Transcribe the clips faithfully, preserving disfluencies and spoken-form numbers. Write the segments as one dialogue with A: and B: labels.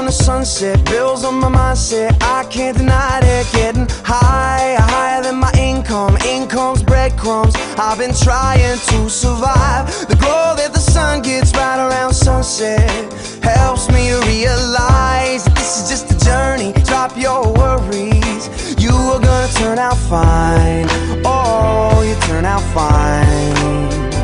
A: the sunset, bills on my mindset, I can't deny it. Getting higher, higher than my income, income's breadcrumbs. I've been trying to survive. The glow that the sun gets right around sunset helps me to realize that this is just a journey. Drop your worries, you are gonna turn out fine. Oh, you turn out fine.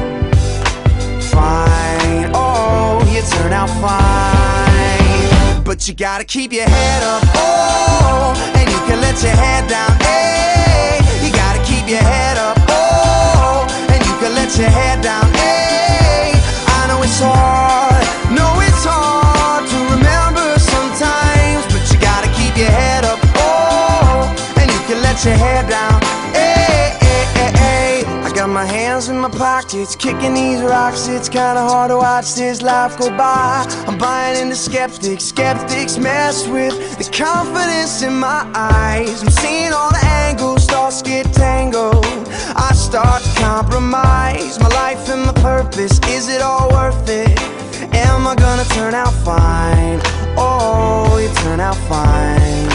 A: Fine, oh, you turn out fine. But you gotta keep your head up, oh, and you can let your head down, hey. You gotta keep your head up, oh, and you can let your head down, hey. I know it's hard, know it's hard to remember sometimes, but you gotta keep your head up, oh, and you can let your head down, hey, hey, hey, hey. I got my hands in my pockets, kicking these rocks. It's kinda hard to watch this life go by. I'm buying into skeptics, skeptics mess with the confidence in my eyes. I'm seeing all the angles, thoughts get tangled. I start to compromise my life and my purpose. Is it all worth it? Am I gonna turn out fine? Oh, you turn out fine.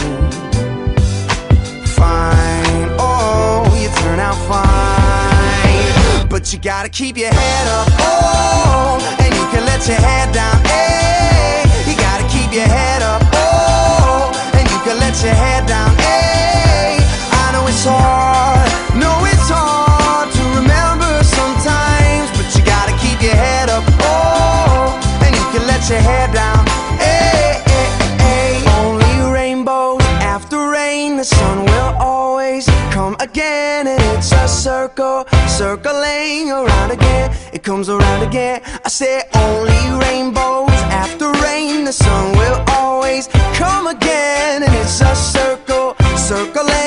A: Fine, oh, you turn out fine. But you gotta keep your head up, oh, and you can let your head down, hey. You gotta keep your head up, oh, and you can let your head down, hey. I know it's hard, know it's hard to remember sometimes, but you gotta keep your head up, oh, and you can let your head down, hey, hey, hey. Only rainbows after rain, the sun will always come again, and it's a circle, circling around again. It comes around again. I say only rainbows after rain, the sun will always come again, and it's a circle, circling